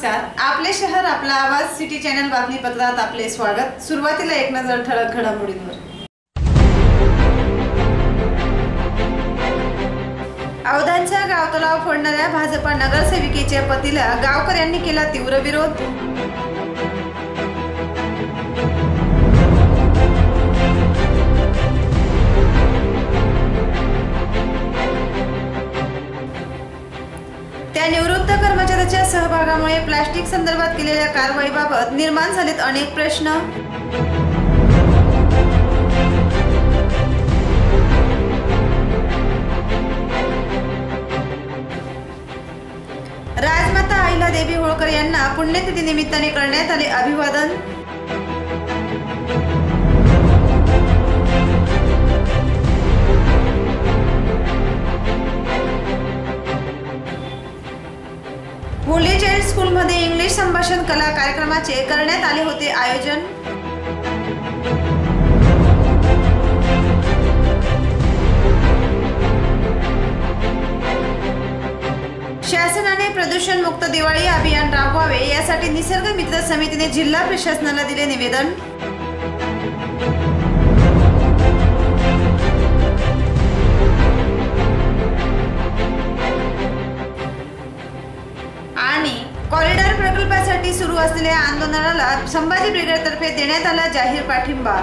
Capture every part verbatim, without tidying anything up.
नमस्कार, आपले शहर आपला आवाज सिटी चॅनल बातमीपत्रात आपले स्वागत। सुरुवातीला एक नजर ठळक घडामोडींवर। औंधाच्या गाव तलाव फोडणाऱ्या भाजपा नगरसेविकेच्या पतीला गावकऱ्यांनी केला तीव्र विरोध। त्या निवृत्त कर्मचाऱ्याच्या सहभागामुळे प्लास्टिक संदर्भात केलेल्या कारवाईबाबत निर्माण झालेत अनेक प्रश्न। राजमाता अहिल्यादेवी होळकर यांना पुण्यतिथी निमित्ताने करण्यात आले अभिवादन। धुळे चाइल्ड स्कूल मध्ये इंग्लिश संभाषण कला कार्यक्रमाचे करण्यात आले होते आयोजन। शासनाने प्रदूषण मुक्त दिवाळी अभियान राबवावे यासाठी निसर्ग मित्र समितीने जिल्हा प्रशासनाला दिले निवेदन। कॉरिडॉर प्रकल्पासाठी सुरू असलेल्या आंदोलनाला संभाजी ब्रिगेडतर्फे देण्यात आला जाहीर पाठिंबा।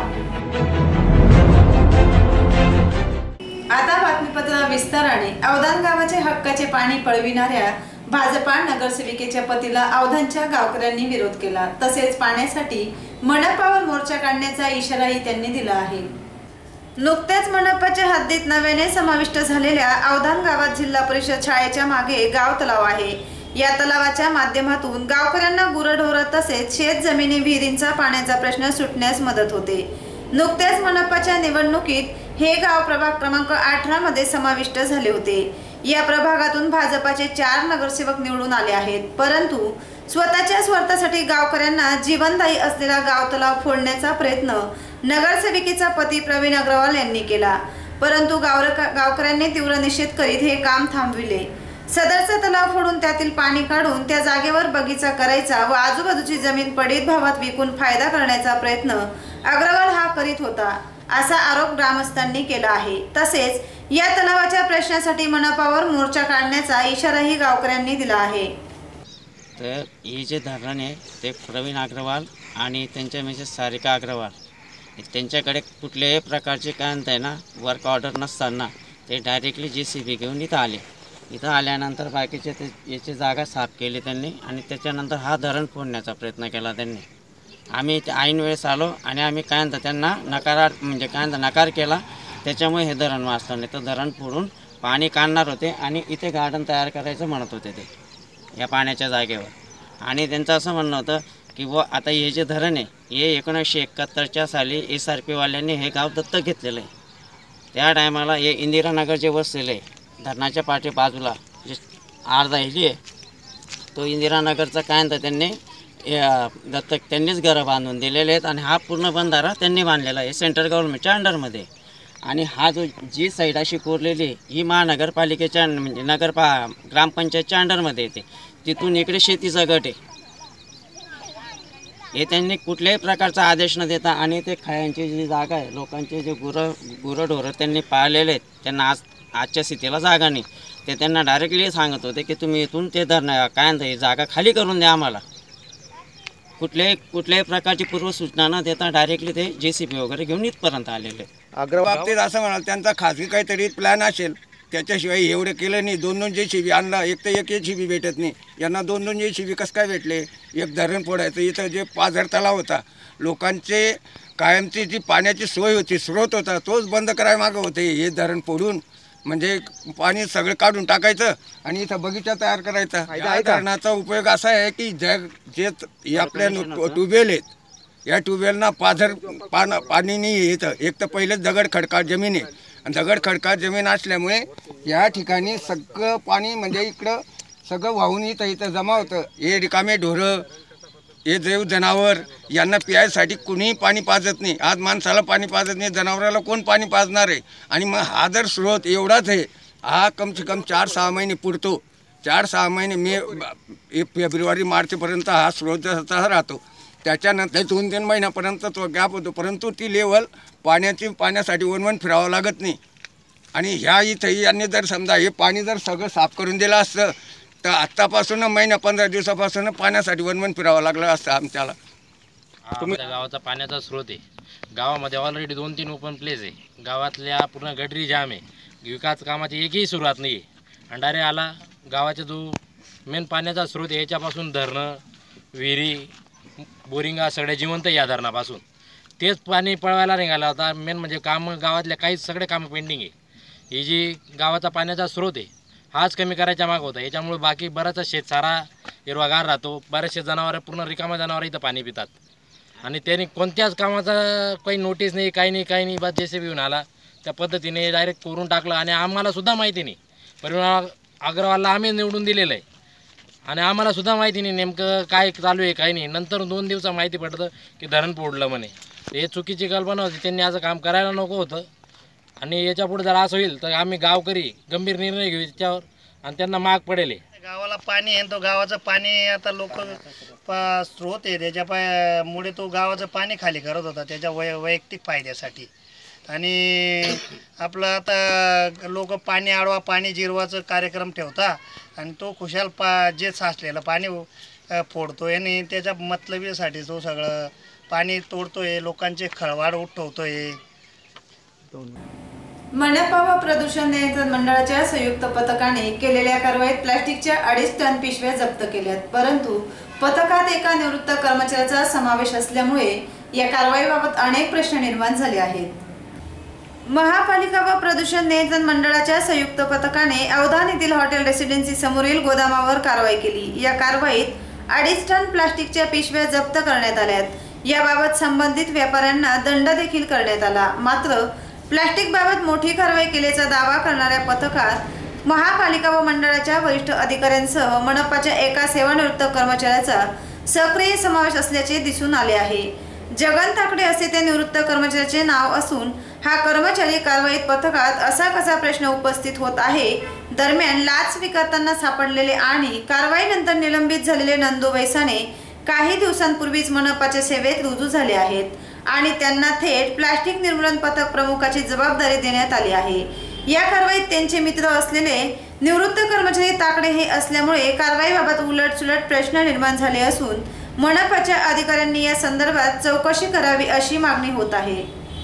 आता बातमीपत्र विस्ताराने। औंधान गावाचे हक्काचे पाणी पळविणाऱ्या भाजपा नगरसेविकेच्या पतीला औंधानच्या गावकऱ्यांनी विरोध केला। तसेच पाण्यासाठी मनपावर मोर्चा काढण्याचा इशाराही त्यांनी दिला आहे। नुकत्याच मनपाच्या हद्दीत नव्याने समाविष्ट झालेल्या औंधान गावात जिल्हा परिषद शाळेच्या मागे गाव तलाव आहे। या तलावाच्या माध्यमातून गावकऱ्यांना गुरढोर तसेच शेत जमिनी विहिरींचा पाण्याचा प्रश्न सुटण्यास मदत होते। नुकत्याच मनपाच्या निवडणुकीत हे गाव प्रभाग क्रमांक अठरा मध्ये समाविष्ट झाले होते। या प्रभागातून भाजपाचे चार नगरसेवक निवडून आले आहेत, परंतु स्वतःच्या स्वार्थासाठी गावकऱ्यांना जीवनदायी असलेला गाव तलाव फोडण्याचा प्रयत्न नगरसेविकेचा पती प्रवीण अग्रवाल यांनी केला, परंतु गावकऱ्यांनी तीव्र निषेध करीत हे काम थांबविले। सदरचा तलाव फोडून त्यातील पाणी काढून त्या जागेवर बगीचा करायचा व आजूबाजूची जमीन पडीत भावात विकून फायदा करण्याचा प्रयत्न अग्रवाल हा करीत होता, असा आरोप ग्रामस्थांनी केला आहे। तसेच या तलावाच्या प्रश्नासाठी मनपावर मोर्चा काढण्याचा इशाराही गावकऱ्यांनी दिला आहे। तर हे जे धरण आहे ते प्रवीण अग्रवाल आणि त्यांच्या मिसेस सारिका अग्रवाल त्यांच्याकडे कुठल्याही प्रकारचे काय म्हणताय ना वर्क ऑर्डर नसताना ते डायरेक्टली जे सी बी घेऊन इथं आले। इथं आल्यानंतर बाकीचे ते याची जागा साफ केली त्यांनी आणि त्याच्यानंतर हा धरण फोडण्याचा प्रयत्न केला त्यांनी। आम्ही ऐन वेळेस आलो आणि आम्ही काय म्हणतात त्यांना नकार म्हणजे काय म्हणतात नकार केला, त्याच्यामुळे हे धरण वाचलं। नाही तर धरण फोडून पाणी काढणार होते आणि इथे गार्डन तयार करायचं म्हणत होते ते या पाण्याच्या जागेवर। आणि त्यांचं असं म्हणणं होतं की व आता हे जे धरण आहे हे एकोणीसशे एकाहत्तरच्या साली एस आर पीवाल्यांनी हे गाव दत्तक घेतलेलं आहे। त्या टायमाला हे इंदिरानगर जे वसलेलं आहे धरणाच्या पाठी बाजूला जे अर्धा एली आहे तो इंदिरानगरचा काय म्हणतात त्यांनी दत्तक त्यांनीच घरं बांधून दिलेले आहेत आणि हा पूर्ण बंधारा त्यांनी बांधलेला आहे सेंट्रल गव्हर्नमेंटच्या अंडरमध्ये। आणि हा जो जी साईड अशी कोरलेली ही महानगरपालिकेच्या म्हणजे नगरपा ग्रामपंचायतच्या अंडरमध्ये येते, तिथून इकडे शेतीचा गट आहे। हे त्यांनी कुठल्याही प्रकारचा आदेश न देता आणि ते खायांची जी जागा आहे लोकांचे जे गुरं गुरंढोरं त्यांनी पाळलेले आहेत, त्यांना आज आजच्या स्थितीला जागा नाही, ते त्यांना डायरेक्टली सांगत होते की तुम्ही इथून ते धरण काय म्हणता जागा खाली करून द्या आम्हाला। कुठल्याही कुठल्याही प्रकारची पूर्वसूचना न देता डायरेक्टली ते जे सी बी वगैरे घेऊन इथपर्यंत आलेले। बाबतीत असं म्हणाल त्यांचा खाजगी काहीतरी प्लॅन असेल, त्याच्याशिवाय एवढं केलं नाही। दोन दोन जे सी बी आणला, एक तर एक जे सी बी भेटत नाही यांना, दोन दोन जे सी बी कसं काय भेटले? एक धरण फोडायचं, इथं जे पाझर तलाव होता लोकांचे कायमची जी पाण्याची सोय होती स्रोत होता तोच बंद करायला मागं होते। हे धरण फोडून म्हणजे पाणी सगळं काढून टाकायचं आणि इथं बगीचा तयार करायचा। या धरणाचा उपयोग असा आहे की जग जे आपल्या ट्यूबवेल आहेत या ट्यूबवेलना पाझर पान पाणी नाही येतं। एक तर पहिले दगड खडकाळ जमीन आहे आणि दगड खडकाळ जमीन असल्यामुळे या ठिकाणी सगळं पाणी म्हणजे इकडं सगळं वाहून इथं इथं जमा होतं। हे रिकामे ढोरं हे जैव जनावर यांना प्यायसाठी कुणीही पाणी पाजत नाही। आज माणसाला पाणी पाजत नाही, जनावराला कोण पाणी पाजणार आहे? आणि मग हा जर स्रोत एवढाच आहे, हा कम से कम चार सहा महिने पुरतो चार सहा महिने मे एक फेब्रुवारी मार्चपर्यंत हा स्रोत तसा राहतो. त्याच्यानंतर दोन तीन महिन्यापर्यंत तो गॅप होतो, परंतु ती लेवल पाण्याची पाण्यासाठी वनवन फिरावं लागत नाही. आणि ह्या इथंही यांनी जर समजा हे पाणी जर सगळं साफ करून दिलं असतं तर आत्तापासून महिना पंधरा दिवसापासून पाण्यासाठी वनवन फिरावं लागलं असतं आमच्याला. तुमच्या गावाचा पाण्याचा स्रोत आहे. गावामध्ये ऑलरेडी दोन तीन ओपन प्लेस आहे. गावातल्या पूर्ण गटरी जाम आहे. विकास कामाची एकही सुरुवात नाही आहे. आणि डायरेक्ट आला गावाचा जो मेन पाण्याचा स्रोत आहे याच्यापासून धरणं, विहिरी, बोरिंगा सगळ्या जिवंत या धरणापासून तेच पाणी पळवायला निघाला होता. मेन म्हणजे काम गावातल्या काहीच सगळे कामं पेंडिंग आहे. ही जी गावाचा पाण्याचा स्रोत आहे हाच कमी करायच्या माग होता. याच्यामुळे बाकी बराचसा शेतसारा हिरवागार राहतो. बरेचसे जनावरं पूर्ण रिकामा जनावरं इथं पाणी पितात आणि त्यांनी कोणत्याच कामाचा काही नोटीस नाही, काही नाही काही नाही. बस जे सी बी येऊन आला त्या पद्धतीने डायरेक्ट करून टाकलं आणि आम्हालासुद्धा माहिती नाही. परिणाम अग्रवालला आम्ही निवडून दिलेलं आहे आणि आम्हालासुद्धा माहिती नाही नेमकं काय चालू आहे काही नाही. नंतर दोन दिवसा माहिती पडतं की धरण फोडलं म्हणे. हे चुकीची कल्पना होती. त्यांनी असं काम करायला नको होतं आणि याच्यापुढे जर असं होईल तर आम्ही गावकरी गंभीर निर्णय घेऊ त्याच्यावर आणि त्यांना माग पडेल. गावाला पाणी आहे तो गावाचं पाणी आता लोक स्रोत आहे त्याच्या पायामुळे तो गावाचं पाणी खाली करत होता त्याच्या वै वैयक्तिक फायद्यासाठी. आणि आपलं आता लोक पाणी आडवा पाणी जिरवाचं कार्यक्रम ठेवता आणि तो खुशाल पा जे साचलेलं पाणी फोडतोय आणि त्याच्या मतलबीसाठी तो सगळं पाणी तोडतोय, लोकांचे खळवाड उठवतोय. मनपा व प्रदूषण नियंत्रण मंडळाच्या संयुक्त पथकाने केलेल्या कारवाईत प्लास्टिकच्या अडीच टन पिशव्या जप्त केल्यात. परंतु पथकात एका निवृत्त कर्मचाऱ्याचा समावेश असल्यामुळे या कारवाईबाबत अनेक प्रश्न निर्माण झाले आहेत. महापालिका व प्रदूषण नियंत्रण मंडळाच्या संयुक्त पथकाने अवधान येथील हॉटेल रेसिडेन्सी समोरील गोदामावर कारवाई केली. या कारवाईत अडीच टन प्लास्टिकच्या पिशव्या जप्त करण्यात आल्यात. याबाबत संबंधित व्यापाऱ्यांना दंड देखील करण्यात आला. मात्र प्लास्टिक बाबत मोठी कारवाई केल्याचा दावा करणाऱ्या पथकात महापालिका व मंडळाच्या वरिष्ठ अधिकाऱ्यांसह मनपाच्या एका सेवानिवृत्त कर्मचाऱ्याचा सक्रिय समावेश असल्याचे दिसून आले आहे. जगन ताकडे असे त्या निवृत्त कर्मचाऱ्याचे नाव असून हा कर्मचारी कारवाईत पथकात असा कसा प्रश्न उपस्थित होत आहे. दरम्यान लाच स्वीकारताना सापडलेले आणि कारवाईनंतर निलंबित झालेले नंदू वैसाने काही दिवसांपूर्वीच मनपाच्या सेवेत रुजू झाले आहेत आणि त्यांना थेट प्लास्टिक निर्मूलन पथक प्रमुखाची जबाबदारी देण्यात आली आहे. या कारवाईत त्यांचे मित्र असलेले निवृत्त कर्मचारी ताकडे हे असल्यामुळे कारवाईबाबत उलटसुलट प्रश्न निर्माण झाले असून मनपाच्या अधिकाऱ्यांनी या संदर्भात चौकशी करावी अशी मागणी होत आहे.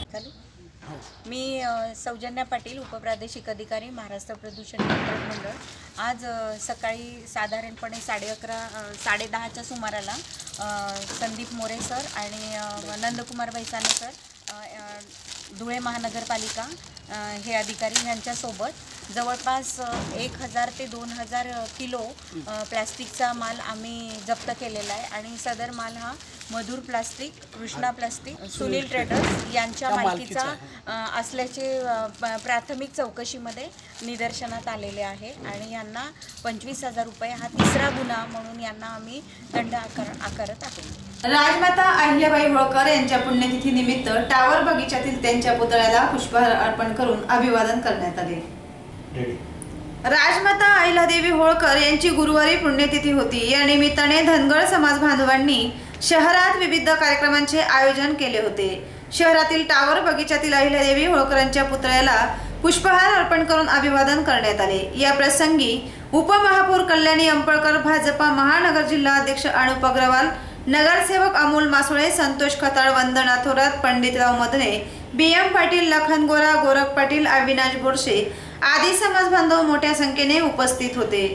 मी सौजन्या पाटील, उपप्रादेशिक अधिकारी, महाराष्ट्र प्रदूषण नियंत्रण मंडळ. आज सकाळी साधारणपणे साडे अकरा साडे दहाच्या सुमाराला संदीप मोरे सर आणि नंदकुमार बैसाने सर, धुळे महानगरपालिका हे अधिकारी यांच्यासोबत जवळपास एक हजार ते दोन हजार किलो प्लॅस्टिकचा माल आम्ही जप्त केलेला आहे आणि सदर माल हा Madhur plastic, Krishna plastic, Sunil traders यांच्या मालकीचा असल्याचे प्राथमिक चौकशीमध्ये निदर्शनात आलेले आहे आणि यांना पंचवीस हजार रुपये हा तिसरा गुन्हा म्हणून यांना आम्ही दंड आकार आकारत आहोत. राजमाता अहिल्याबाई होळकर यांच्या पुण्यतिथी निमित्त टावर बगीच्यातील त्यांच्या पुतळ्याला पुष्पहार अर्पण करून अभिवादन करण्यात आले. राजमाता अहिल्यादेवी होळकर यांची गुरुवारी पुण्यतिथी होती. या निमित्ताने धनगर समाज बांधवांनी शहरात विविध कार्यक्रमांचे आयोजन केले होते. शहरातील टावर बगीच्यातील अहिल्यादेवी होळकरांच्या पुतळ्याला पुष्पहार अर्पण करून अभिवादन करण्यात आले. या प्रसंगी उपमहापौर कल्याणी अंपळकर, भाजपा महानगर जिल्हा अध्यक्ष अनुप अग्रवाल, नगरसेवक अमोल मासोळे, संतोष खताळ, वंदना थोरात, पंडितराव मदने, बी एम पाटील, लखन गोरा, गोरख पाटील, अविनाश बोरसे आदी समाज बांधव मोठ्या संख्येने उपस्थित होते.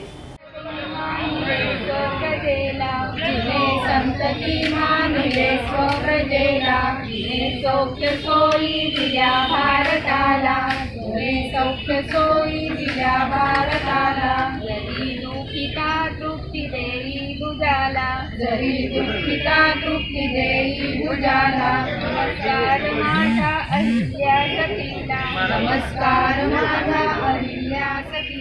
तृप्ती देई भुजाला, जरी दुःखिता तृप्ती देई भुजाला. नमस्कार माझा अहिल्या सतीला, नमस्कार माझा अहिल्या सती.